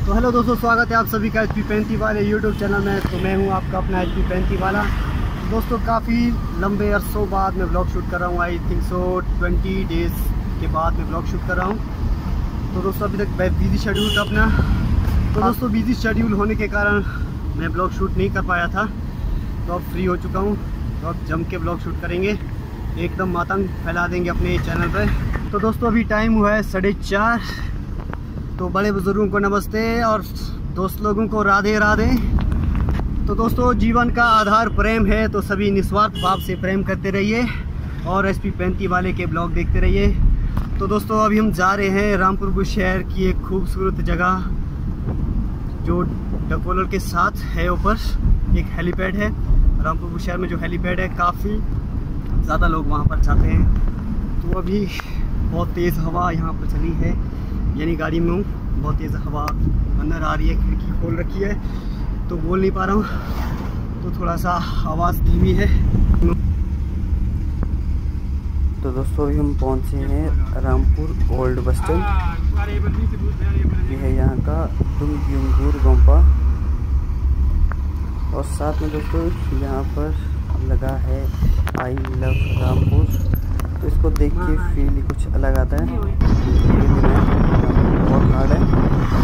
तो हेलो दोस्तों, स्वागत है आप सभी का HP35 वाले यूट्यूब चैनल में। तो मैं हूं आपका अपना HP35 वाला। दोस्तों काफ़ी लंबे अरसों बाद मैं ब्लॉग शूट कर रहा हूं। आई थिंक सो 20 डेज़ के बाद मैं ब्लॉग शूट कर रहा हूं। तो दोस्तों अभी तक बिज़ी शेड्यूल था अपना। तो दोस्तों बिज़ी शेड्यूल होने के कारण मैं ब्लॉग शूट नहीं कर पाया था। तो अब फ्री हो चुका हूँ, तो अब जम के ब्लॉग शूट करेंगे, एकदम मातंग फैला देंगे अपने चैनल पर। तो दोस्तों अभी टाइम हुआ है 4:30। तो बड़े बुजुर्गों को नमस्ते और दोस्त लोगों को राधे राधे। तो दोस्तों जीवन का आधार प्रेम है, तो सभी निस्वार्थ भाव से प्रेम करते रहिए और HP35 वाले के ब्लॉग देखते रहिए। तो दोस्तों अभी हम जा रहे हैं रामपुर बुशहर की एक खूबसूरत जगह जो डकोलर के साथ है। ऊपर एक हेलीपैड है। रामपुर बुशहर में जो हेलीपैड है, काफ़ी ज़्यादा लोग वहाँ पर जाते हैं। तो अभी बहुत तेज़ हवा यहाँ पर चली है, यानी गाड़ी में हूँ, बहुत तेज़ हवा अंदर आ रही है। खिड़की खोल रखी है तो बोल नहीं पा रहा हूँ, तो थोड़ा सा आवाज़ धीमी है। तो दोस्तों अभी हम पहुँचे हैं रामपुर ओल्ड बस स्टैंड। ये है यहाँ का दुंगयुंगुर गोम्पा। और साथ में दोस्तों यहाँ पर लगा है आई लव रामपुर। तो इसको देख के फील ही कुछ अलग आता है। बहुत हार्ड है।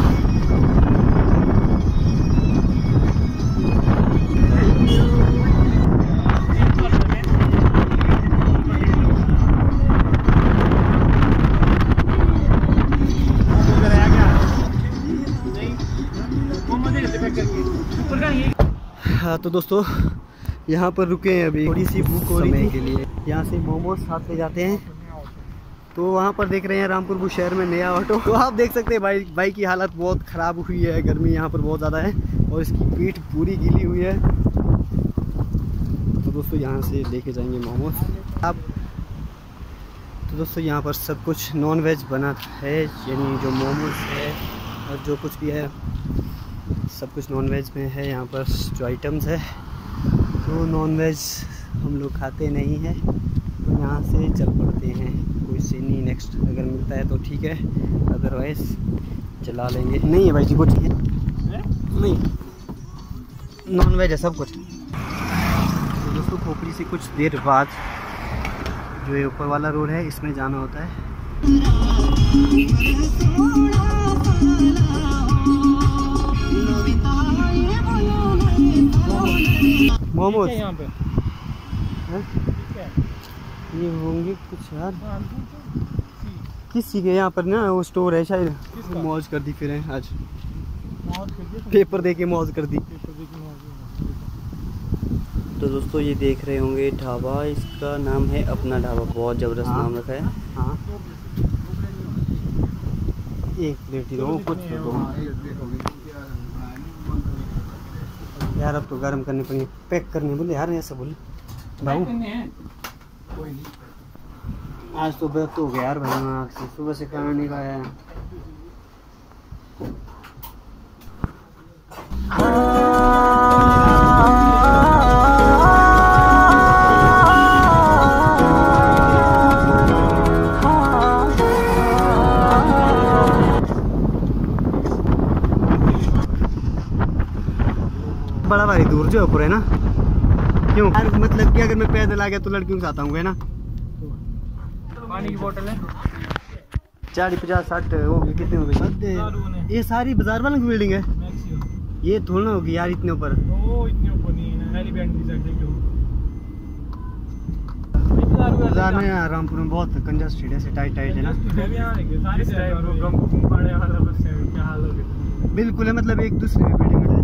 हाँ तो दोस्तों यहाँ पर रुके हैं, अभी थोड़ी सी भूख हो रही थी के लिए। यहाँ से मोमोज साथ ले जाते हैं। तो वहाँ पर देख रहे हैं रामपुर बुशहर में नया ऑटो। तो आप देख सकते हैं भाई की हालत बहुत ख़राब हुई है। गर्मी यहाँ पर बहुत ज़्यादा है और इसकी पीठ पूरी गीली हुई है। तो दोस्तों यहाँ से लेके जाएंगे मोमोज आप। तो दोस्तों यहाँ पर सब कुछ नॉन वेज बना है, यानी जो मोमोज है और जो कुछ भी है सब कुछ नॉन वेज में है। यहाँ पर जो आइटम्स है तो नॉन वेज हम लोग खाते नहीं हैं, तो यहाँ से चल पड़ते हैं। कोई से नहीं, नेक्स्ट अगर मिलता है तो ठीक है, अदरवाइज चला लेंगे। नहीं है भाई जी, कुछ नहीं, नॉन वेज है सब कुछ। तो दोस्तों खोपड़ी से कुछ देर बाद जो ये ऊपर वाला रोड है, इसमें जाना होता है। मोमोज यहाँ पे ये होंगे कुछ यार, किसी के यहाँ पर ना वो स्टोर है शायद। मौज कर दी फिर आज, पेपर दे के मौज कर दी। तो दोस्तों ये देख रहे होंगे ढाबा, इसका नाम है अपना ढाबा। बहुत ज़बरदस्त नाम रखा है। हाँ एक प्लेट ही दो, कुछ दो यार। अब तो गर्म करने पड़ेंगे, पैक करने बोले यार, ऐसा बोले भाऊ। आज तो व्यक्त हो गया यार भाई, आँख से सुबह से खाना नहीं खाया है। बड़ा भारी दूर जो ऊपर है ना, क्यों यार? मतलब कि अगर मैं पैदल आ गया तो लड़कियों के साथ आऊँगा ना। पानी की बोतल है 40 50 60 होगी, कितने हो गए? ये सारी बाजार वालों की बिल्डिंग है, ये थोड़ा होगी यार इतने ऊपर। बाजार में यार रामपुर में बहुत कंजस्टेड है, टाइट है ना। बिल्कुल है, मतलब एक दूसरे बिल्डिंग में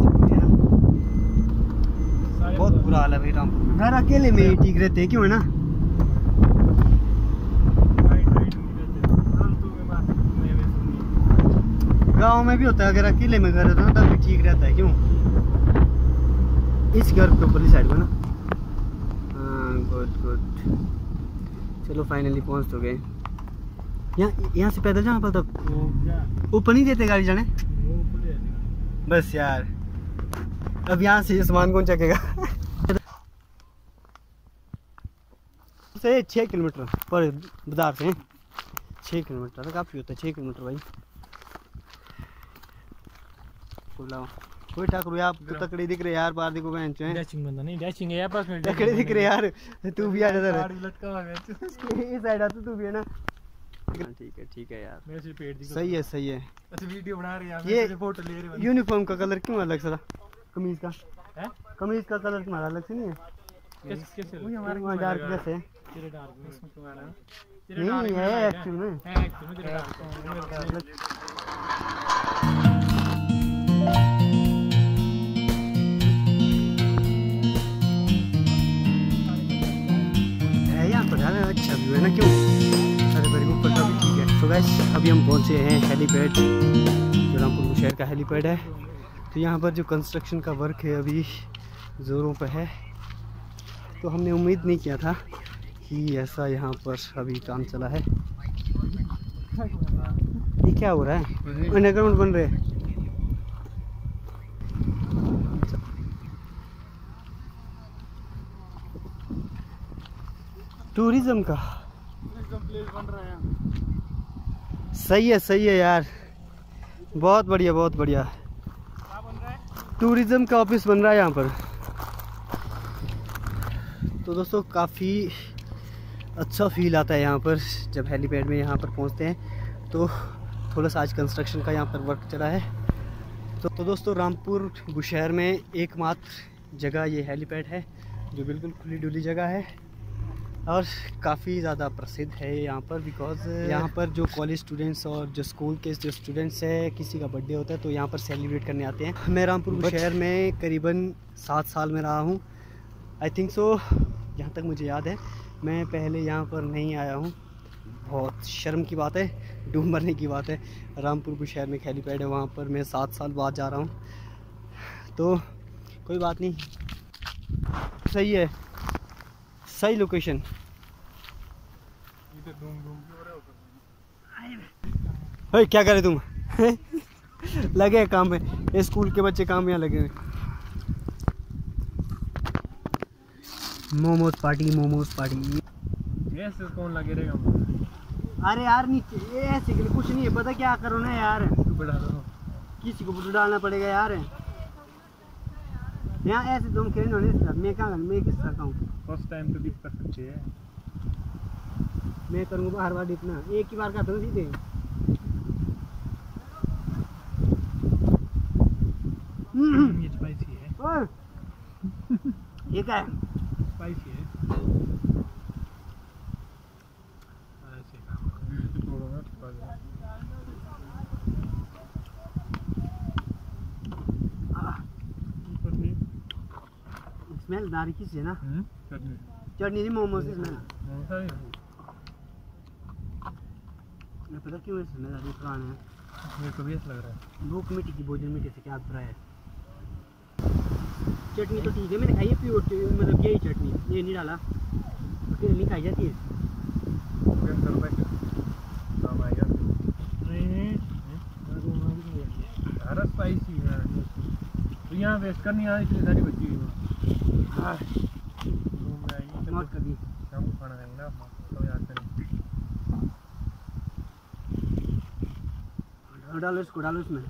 बहुत बुरा हाल है भाई रामपुर में। घर अकेले में ही ठीक रहते हैं, क्यों है ना? गांव में भी होता है, अगर अकेले में घर रहता है तब भी ठीक रहता है, क्यों? इस घर के ऊपर साइड में ना। हाँ गुड। चलो फाइनली पहुंच तो गए। यहाँ से पैदल जाना पड़ता, ऊपर नहीं देते गाड़ी जाने। बस यार अब यहाँ से सामान कौन चकेगा? से 6 किलोमीटर पर बाजार से 6 किलोमीटर काफ़ी होता है। 6 किलोमीटर भाई। ठाकुर लाओ कोई ठाकुर आप तो तकड़ी दिख रहे यार बार देखो बहन चो डैशिंग बंदा नहीं डैशिंग है यार पास में तकड़ी दिख रहे यार तू भी आ जा गाड़ी लटका हुआ है इस साइड आ तू भी है ना ठीक है यार मेरे सिर पेट दिखा सही है अच्छा वीडियो बना रहे हैं ये मैं फोटो ले रहे हैं यूनिफॉर्म का कलर क्यों अलग सा कमीज का है कमीज का कलर तुम्हारा अलग से नहीं है कैसे वही हमारे डार्क जैसे तेरे डार्क में इसमें तुम्हारा नहीं है एक्चुअल में है एक्चुअल में तेरे डार्क है यहाँ पर यार अच्छा व्यू है ना क्यों अरे मेरे को ऊपर का भी ठीक है। तो गाइस अभी हम पहुँचे हैं हेलीपैड जो रामपुर शहर का हेलीपैड है। तो यहाँ पर जो कंस्ट्रक्शन का वर्क है अभी ज़ोरों पर है। तो हमने उम्मीद नहीं किया था कि ऐसा यहाँ पर अभी काम चला है। ये क्या हो रहा है अंडरग्राउंड बन रहे हैं टूरिज्म का प्लेस बन रहा है सही है यार बहुत बढ़िया टूरिज्म का ऑफिस बन रहा है यहाँ पर। तो दोस्तों काफ़ी अच्छा फील आता है यहाँ पर जब हेलीपैड में यहाँ पर पहुँचते हैं। तो थोड़ा सा आज कंस्ट्रक्शन का यहाँ पर वर्क चला है। तो दोस्तों रामपुर बुशहर में एकमात्र जगह ये हेलीपैड है जो बिल्कुल खुली डुली जगह है और काफ़ी ज़्यादा प्रसिद्ध है यहाँ पर बिकॉज़ यहाँ पर जो कॉलेज स्टूडेंट्स और जो स्कूल के जो स्टूडेंट्स है किसी का बर्थडे होता है तो यहाँ पर सेलिब्रेट करने आते हैं। मैं रामपुर शहर में करीबन 7 साल में रहा हूँ आई थिंक सो। जहाँ तक मुझे याद है मैं पहले यहाँ पर नहीं आया हूँ। बहुत शर्म की बात है डूब मरने की बात है। रामपुर शहर में हेलीपैड है वहाँ पर मैं 7 साल बाद जा रहा हूँ। तो कोई बात नहीं सही है सही लोकेशन। क्या करे तुम लगे काम में ये स्कूल के बच्चे काम यहाँ लगे हुए। मोमोज पार्टी ऐसे कौन लगे रहेगा। अरे यार नीचे ये ऐसे के लिए कुछ नहीं है पता क्या करो ना यार किसी को फोटो डालना पड़ेगा यार। यहाँ ऐसे तुम खेल मैं क्या मैं किस तरह का हूँ फर्स्ट टाइम तो भी कर सकते हैं। मैं करूँगा बार बार इतना एक ही बार करता हूँ सीधे। ये स्पाइसी है ये क्या है स्पाइसी है स्मेल दारी की है ना चटनी नहीं मोमोज की स्मेल। पता क्यों है स्मेल अभी पुराना है मेरे को भी ऐसा लग रहा है भूख मिट्टी की भोजन मिट्टी से क्या बुरा है। चटनी तो ठीक है मैंने खाई है प्योर मतलब यही चटनी ये नहीं डाला फिर नहीं खाई जाती है। स्पाइसी है तो यहाँ वेस्ट करनी है इतनी सारी बची हुई कभी शाम को खाना खाएंगे ना तो याद करें डालो इसमें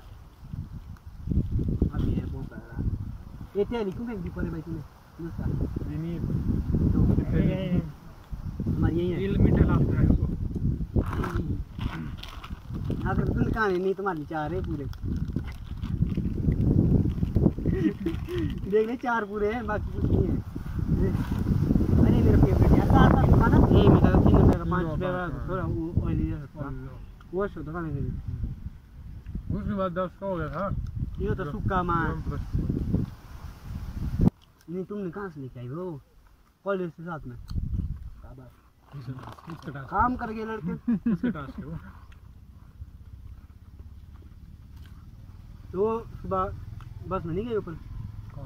अभी है बहुत सारा ये तेल क्यों फेंक दी परे भाई तूने उसका ये नहीं हमारी यही है तेल मीठा लास्ट है उसको अगर तुम कहानी नहीं तुम्हारी 4 है पूरे देख ले 4 पूरे हैं बाकी कुछ नहीं है। अरे मेरा फेवरेट यार साथ खाना ये मेरा 3 रुपए का 5 रुपए का थोड़ा ऑयली है वो शो तो खाने के लिए उसके बाद 10 का हो गया था। ये तो सुक्का मां नहीं तुमने कहाँ से लेके आई वो कॉलेज के साथ में काम कर गए लड़के तो सुबह बस में नहीं गए ऊपर कौन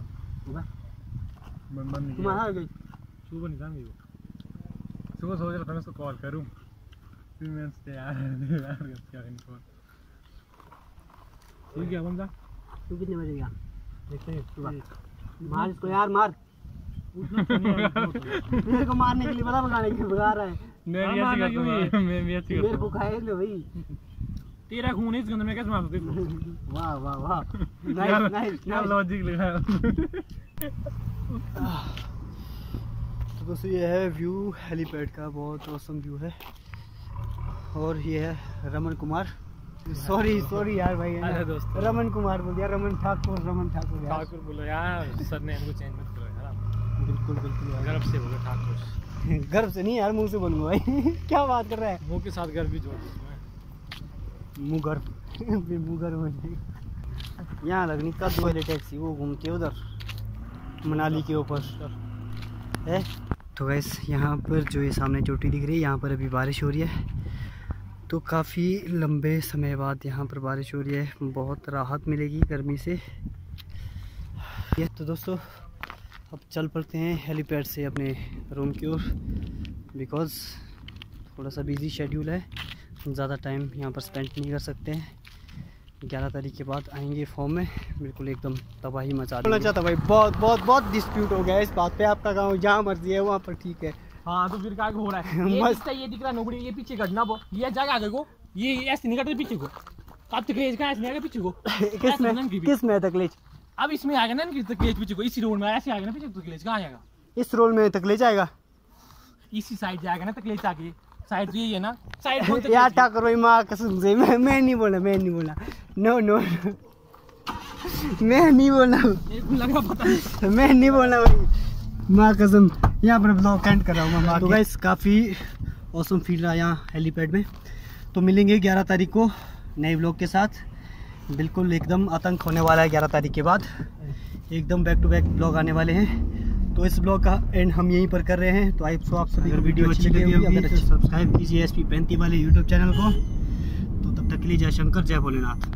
होगा तुम्हारा आ गई सुबह निकाल गई सुबह सोच रहा था मैं उसको कॉल करूं फिर मैं उससे यार क्या करनी कॉल ठीक है बंदा तू कितने बजे गया देखते हैं सुबह मार इसको यार मार मेरे को मारने के लिए बड़ा भगाने के लिए भगा रहा है मैं भी ऐसे करता हूं मैं भी ऐसे करता हूं मेरे को खाए ले भाई तेरा खून है इस गंदे में कैसे मार सकते हो? वाह वाह वाह, नाइस नाइस क्या नाइस। लॉजिक लगाया। तो दोस्तों ये है व्यू हेलीपैड का, बहुत औसम व्यू है। और ये है रमन कुमार, सॉरी यार भाई, अरे दोस्तों, रमन कुमार बोल दिया, रमन ठाकुर यार। ठाकुर बोलो यार, सर ने इनको चेंज मत करो यार। बिल्कुल बिल्कुल यार। गर्व से बोलो ठाकुर। गर्व से नहीं यार, मुंह से बोलूंगा भाई। क्या बात कर रहा है, मुंह के साथ गर्व भी जोड़ दो इसमें। मुंह गर्व फिर मुंह गर्व हो जाएगा। यहाँ लगनी कद वाली टैक्सी, वो घूमती है उधर मनाली के ऊपर है। तो गैस यहाँ पर जो ये सामने चोटी दिख रही है, यहाँ पर अभी बारिश हो रही है। तो काफ़ी लंबे समय बाद यहाँ पर बारिश हो रही है, बहुत राहत मिलेगी गर्मी से। ये तो दोस्तों अब चल पड़ते हैं हेलीपैड से अपने रूम की ओर, बिकॉज़ थोड़ा सा बिजी शेड्यूल है, ज़्यादा टाइम यहाँ पर स्पेंड नहीं कर सकते हैं। 11 तारीख के बाद आएंगे फॉर्म में, बिल्कुल एकदम तबाही मचा देना चाहता भाई। बहुत डिस्प्यूट हो गया इस बात पे। आपका गाँव जहाँ मर्जी है वहाँ पर ठीक है। हाँ तो फिर क्या हो रहा है? ये मस्त। ये दिख रहा है नोबड़ी, ये पीछे कटना वो, ये जाएगा आगे को, ये ऐसे नहीं कटते पीछे को। अब तकलीफ का ऐसे नहीं आएगा पीछे को। किस में तकलीफ? अब इसमें आएगा ना तकलीफ पीछे को, इसी रोड में ऐसे आएगा ना पीछे तकलीफ कहाँ आएगा? इस रोल में तकलीफ आएगा, इसी साइड जाएगा ना तकलीफ आगे। साइड तो यही है ना, साइड यार ठाकुर भाई माँ कसम से मैं नहीं बोला नो मैं नहीं बोला लग रहा पता नहीं। मैं नहीं बोला भाई, माँ कसम। यहाँ पर ब्लॉग एंड कर रहा हूँ मैं। तो गाइस काफ़ी औसम फील रहा है यहाँ हेलीपैड में। तो मिलेंगे 11 तारीख को नए ब्लॉग के साथ। बिल्कुल एकदम आतंक होने वाला है 11 तारीख के बाद, एकदम बैक टू बैक ब्लॉग आने वाले हैं। तो इस ब्लॉग का एंड हम यहीं पर कर रहे हैं। तो आई सो आप सभी, अगर वीडियो अच्छी लगी होगी तो सब्सक्राइब कीजिए SP 35 वाले यूट्यूब चैनल को। तो तब तक के लिए जय शंकर, जय भोलेनाथ।